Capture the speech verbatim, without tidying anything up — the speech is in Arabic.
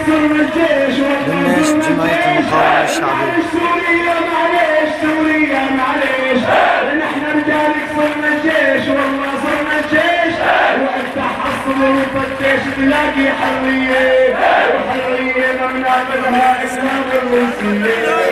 للناس جمعية المقاومة الشعبية. سوريا معليش سوريا معليش نحن رجالك صرنا الجيش والله صرنا الجيش وقت تحصل وفتش تلاقي حرية وحرية ما بناخذها إسلام والروسية.